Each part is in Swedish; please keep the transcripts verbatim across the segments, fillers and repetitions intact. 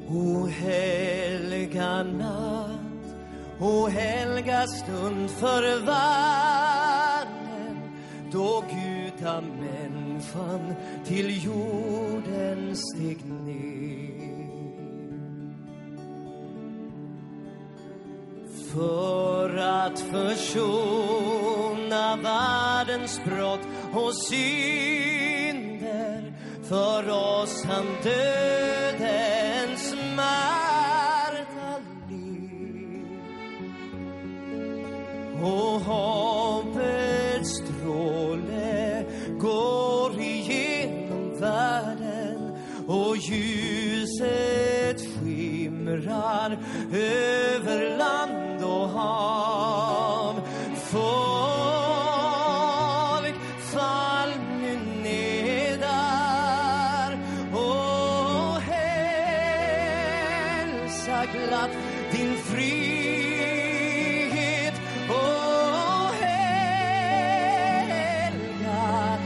O helga natt, o helga stund för världen, då Guda människan till jorden steg ner. För att försona världens brott och synder, för oss han dödens smärta led. Och hoppets stråle går igenom världen, och ljuset skimrar över land och hav. Folk, fall nu ner där och hälsa glatt din frihet. Och helga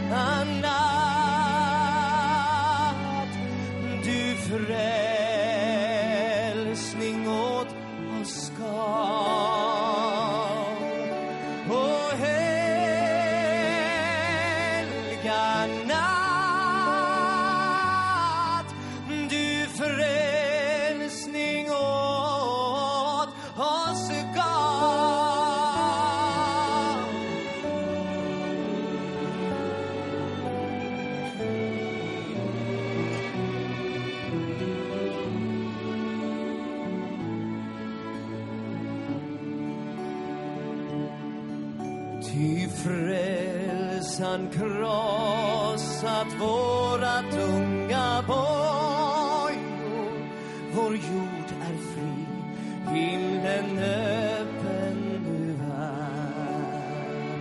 natt, du frälsning åt oss gav. Och helga natt, du frälsning åt oss gav. Ty frälsan krossat våra tunga bojor. Vår jord är fri, himlen öppen nu är.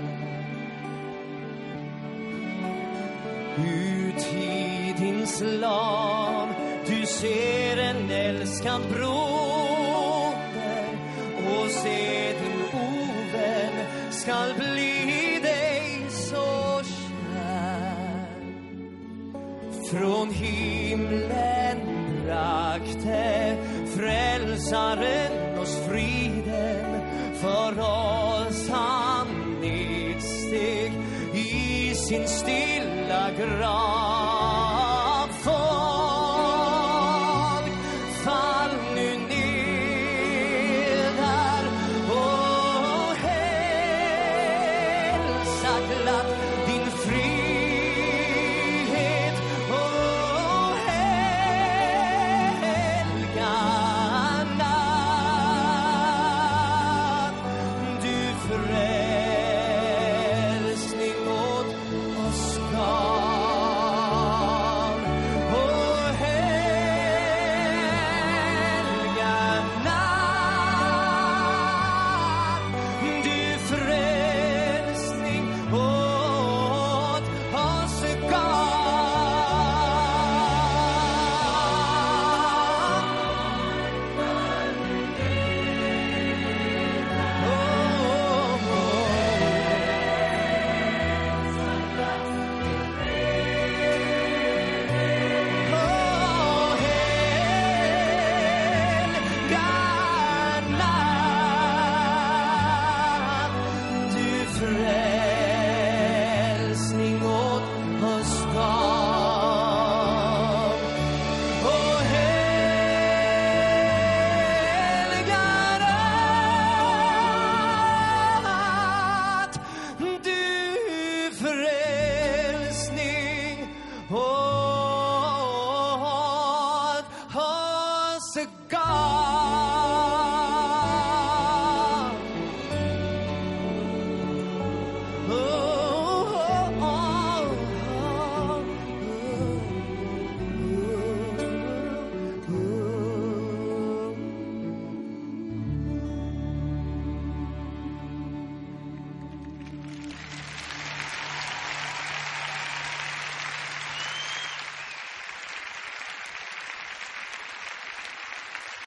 Ut i din slav du ser en älskad broder, och se din ovän skall bli dig så kär. Från himlen brakte frälsaren oss friden, för oss han nedsteg i sin stilla grav.